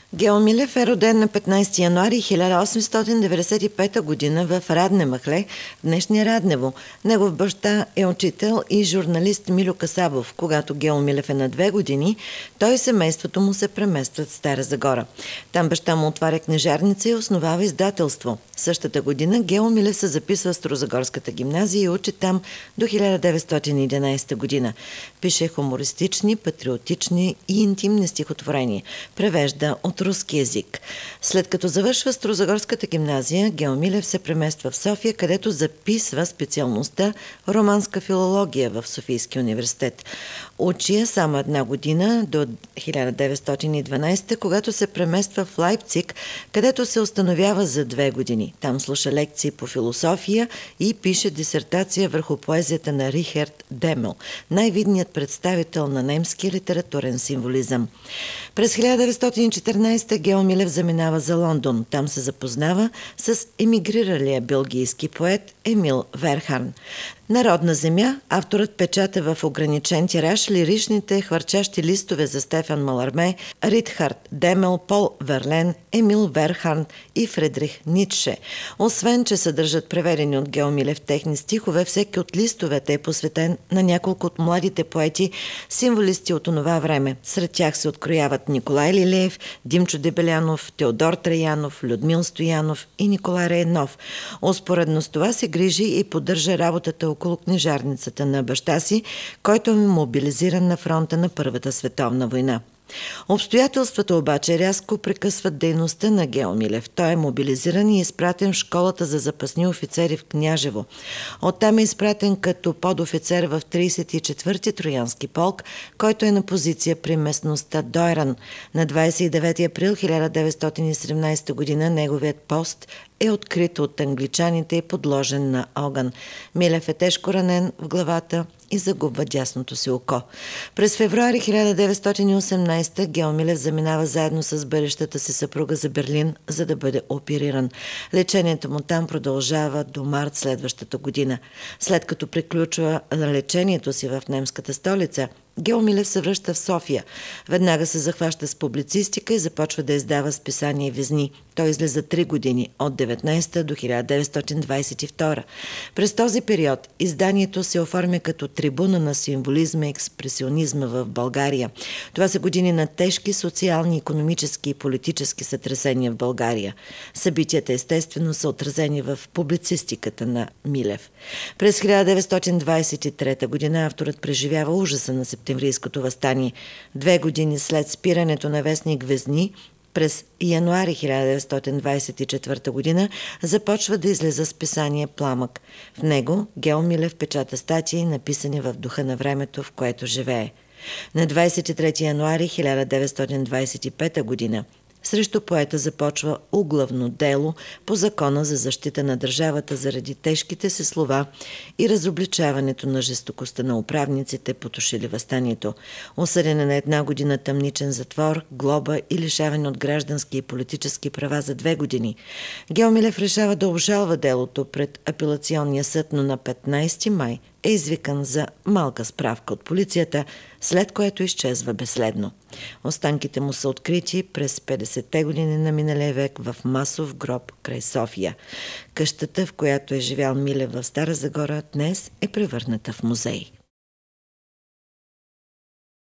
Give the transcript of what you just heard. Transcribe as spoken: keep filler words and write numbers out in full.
Гео Милев е роден на петнайсети януари хиляда осемстотин деветдесет и пета година в Радне махле, днешния Раднево. Негов баща е учител и журналист Милю Касабов. Когато Гео Милев е на две години, той и семейството му се преместват в Стара Загора. Там баща му отваря книжарница и основава издателство. Същата година Гео Милев се записва в Старозагорската гимназия и учи там до хиляда деветстотин и единайсета година. Пише хумористични, патриотични и интимни стихотворения. Превежда от руски език. След като завършва Старозагорската гимназия, Гео Милев се премества в София, където записва специалността романска филология в Софийския университет. Учи я само една година до хиляда деветстотин и дванайсета, когато се премества в Лайпциг, където се установява за две години. Там слуша лекции по философия и пише дисертация върху поезията на Рихард Демел, най-видният представител на немски литературен символизъм. През хиляда деветстотин и четиринайсета Гео Милев заминава за Лондон. Там се запознава с емигриралия белгийски поет Емил Верхарн. Народна земя авторът печата в ограничен тираж лиричните хвърчащи листове за Стефан Маларме, Рихард Демел, Пол Верлен, Емил Верхарн и Фридрих Ницше. Освен, че съдържат преведени от Гео Милев техни стихове, всеки от листовете е посветен на няколко от младите поети, символисти от онова време. Сред тях се открояват Николай Лилеев, Димчо Дебелянов, Теодор Траянов, Людмил Стоянов и Николай Райнов. Успоредно с това се грижи и поддържа работата около книжарницата на баща си, който е мобилизиран на фронта на Първата световна война. Обстоятелствата обаче рязко прекъсват дейността на Гео Милев. Той е мобилизиран и изпратен в школата за запасни офицери в Княжево. Оттам е изпратен като подофицер в трийсет и четвърти Троянски полк, който е на позиция при местността Дойран. На двайсет и девети април хиляда деветстотин и седемнайсета година неговият пост е открит от англичаните и подложен на огън. Милев е тежко ранен в главата и загубва дясното си око. През февруари хиляда деветстотин и осемнайсета Гео Милев заминава заедно с бъдещата си съпруга за Берлин, за да бъде опериран. Лечението му там продължава до март следващата година. След като приключва лечението си в немската столица, Гео Милев се връща в София. Веднага се захваща с публицистика и започва да издава списания и везни. Той излиза три години, от деветнайсета до хиляда деветстотин двайсет и втора. През този период изданието се оформя като трибуна на символизма и експресионизма в България. Това са години на тежки социални, икономически и политически сътресения в България. Събитията естествено са отразени в публицистиката на Милев. През хиляда деветстотин двайсет и трета година авторът преживява ужаса на септемврийското въстание. Две години след спирането на вестник Везни, през януари хиляда деветстотин двайсет и четвърта година започва да излиза списание Пламък. В него Гео Милев печата статии, написани в духа на времето, в което живее. На двайсет и трети януари хиляда деветстотин двайсет и пета година срещу поета започва углавно дело по Закона за защита на държавата заради тежките си слова и разобличаването на жестокостта на управниците, потушили въстанието. Осъден е на една година тъмничен затвор, глоба и лишаване от граждански и политически права за две години. Гео Милев решава да обжалва делото пред апелационния съд, но на петнайсети май е извикан за малка справка от полицията, след което изчезва безследно. Останките му са открити през петдесетте години на миналия век в масов гроб край София. Къщата, в която е живял Милев в Стара Загора, днес е превърната в музей.